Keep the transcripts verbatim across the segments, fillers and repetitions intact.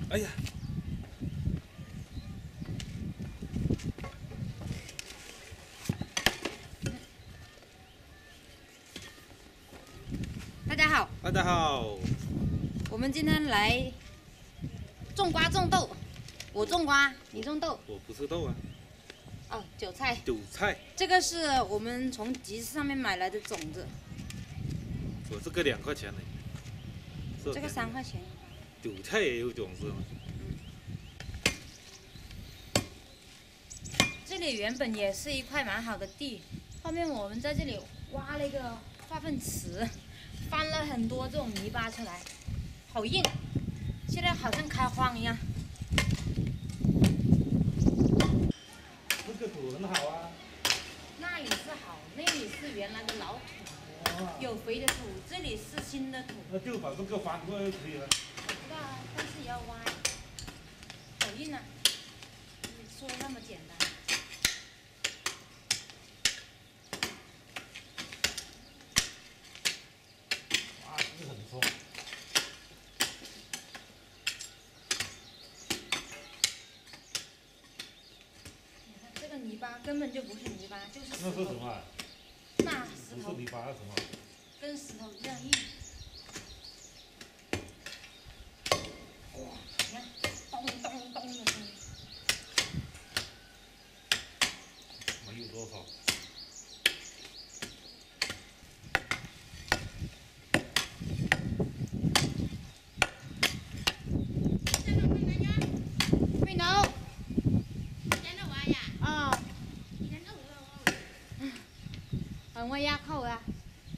哎呀！ 大家好， 大家好， 我们今天来种瓜种豆。我种瓜，你种豆。 我不是豆啊。 哦，韭菜。 韭菜。 这个是我们从集市上面买来的种子。 我这个两块钱呢。 这个三块钱。 韭菜也有种子吗？ 嗯。这里原本也是一块蛮好的地，后面我们在这里挖了一个化粪池，翻了很多这种泥巴出来，好硬，现在好像开荒一样。 这个土很好啊。 那里是好，那里是原来的老土，有肥的土，这里是新的土。 那就把这个翻过来就可以了。 我知道啊，但是也要挖，好硬啊！你说那么简单。 哇，这个很松。 你看这个泥巴根本就不是泥巴，就是石头。 那是什么？ 那石头。 不是泥巴是什么？ 跟石头一样硬。哇，你看，咚咚咚的声音。 没有多少。 未到。啊。很會壓扣啊！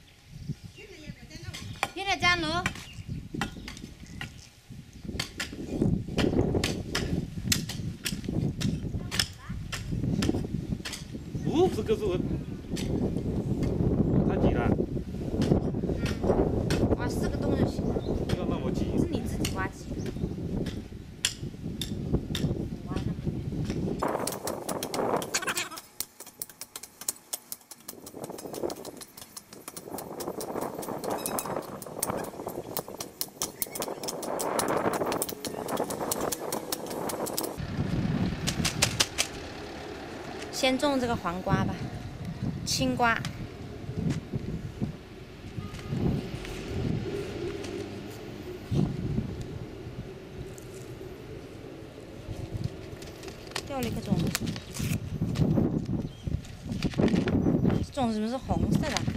邊度爭咯？ 哦，这个是我，太挤了。 嗯，挖四个洞就行了。 不要那么挤。 是你自己挖挤的。挖那么远。先种这个黄瓜吧，青瓜。掉了一个种子，种子怎么是红色的？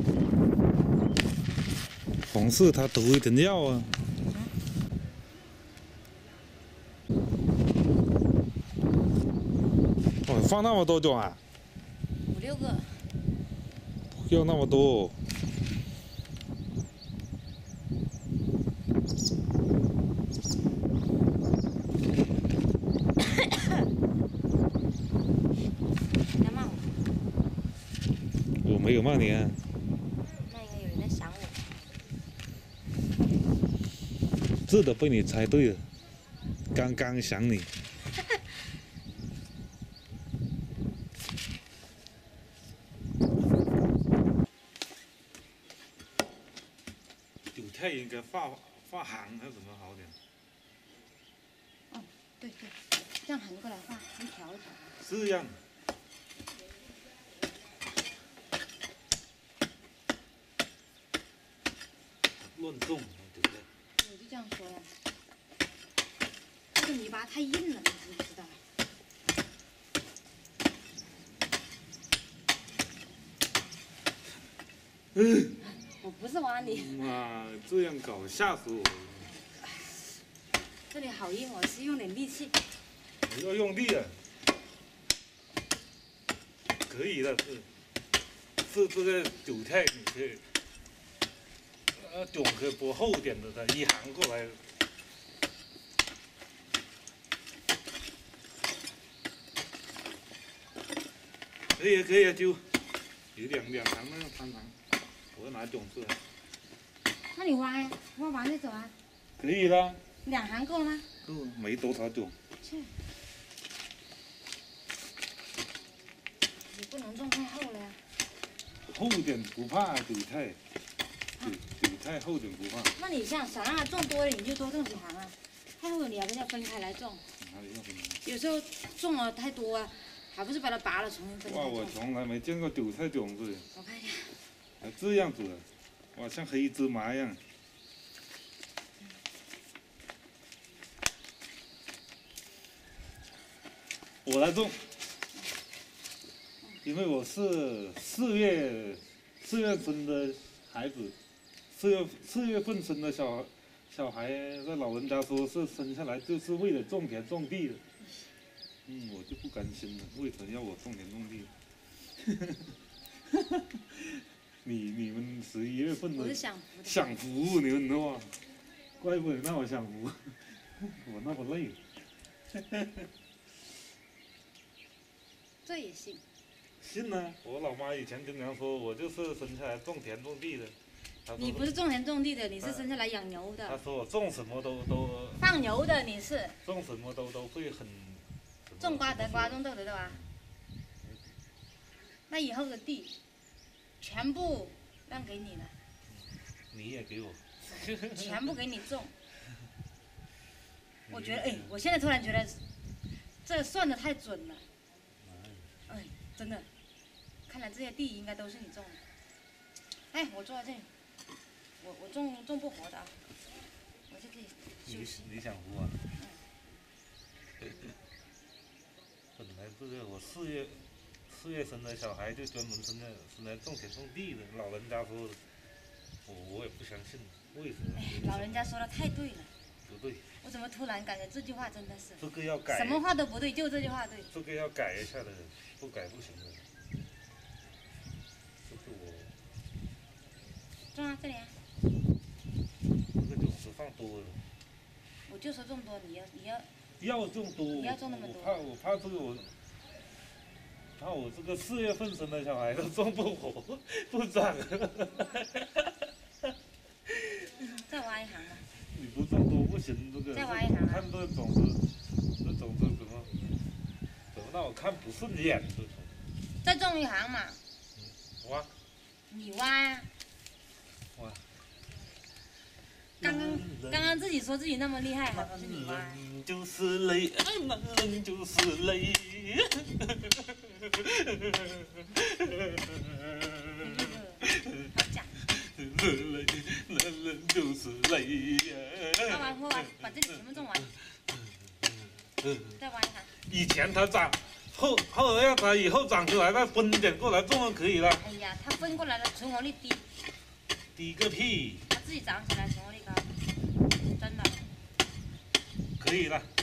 红色它头一点药啊。哦，放那么多种啊？ 五六个。 不要那么多。 你在骂我？ 我没有骂你啊。 那应该有人在想我。 这都被你猜对了，刚刚想你。韭菜应该发发行还是怎么好点？ 哦，对对，这样横过来画，一条一条。 是这样。乱种，对不对？ 我就这样说呀。这个泥巴太硬了，你知不知道？ 嗯。 我不是挖你。 妈，这样搞吓死我了！ 这里好硬，我是用点力气。 你要用力啊！可以的，是是这个韭菜，你可以，呃，种可以拨厚点的，它一行过来。可以啊，可以啊，就有两两行那样摊长。我要拿种子。 那你挖呀，挖完再走啊。 可以啦。 两行够了吗？ 够，没多少种。 切。你不能种太厚了呀。 厚点不怕韭菜，韭韭菜厚点不怕。 那你想想让它种多了，你就多种几行啊。 太厚了，你要跟它分开来种。 哪里要分开？ 有时候种了太多啊，还不是把它拔了重新分开哇， 种。 我从来没见过韭菜种子， 我看一下， 还这样子的，哇，像黑芝麻一样。我来种，因为我是四月四月生的孩子，四月四月份生的小孩小孩，那老人家说是生下来就是为了种田种地的。嗯，我就不甘心了，为什么要我种田种地？你你们十一月份的我是享福的。 享福，你们的话，怪不得让我享福，我那么累。 这也行。 信呢、啊，我老妈以前经常说，我就是生下来种田种地的。 你不是种田种地的，你是生下来养牛的。 她说我种什么都都放牛的你是。 种什么都都会很。 种瓜得瓜，种豆得豆啊。那以后的地，全部让给你了。 你也给我。 全部给你种。我觉得，哎，我现在突然觉得，这算的太准了。哎，真的，看来这些地应该都是你种的。哎，我坐在这里，我我种种不活的啊，我就可以休息。 你想活啊？嗯、本来这个我四月四月生的小孩就专门生来生来种田种地的，老人家说的，我我也不相信，为什么？ 哎，老人家说的太对了。 不对。 我怎么突然感觉这句话真的是？ 这个要改。 什么话都不对，就这句话对。 这个要改一下的，不改不行的。这是我。 种啊，这里啊。 这个种子放多了。 我就说种多，你要你要。 要种多。 你要种那么多。 我怕我怕这个我。怕我这个四月份生的小孩都种不活，不长。 再挖一行吧。 你不种多不行，这个。 再挖一行啊。 看这种子，这种子怎么怎么让我看不顺眼？这种。 再种一行嘛。 嗯，挖。 你挖呀。 挖。 刚刚刚刚自己说自己那么厉害，还不是你挖？ 男人就是累，男人就是累。 好讲。 累，男人就是累呀。 挖完后把这里全部种完，再挖一行。 以前它长，后后来要它以后长出来，再分点过来种就可以了。 哎呀，它分过来的存活率低。 低个屁！ 它自己长起来存活率高，真的。 可以了。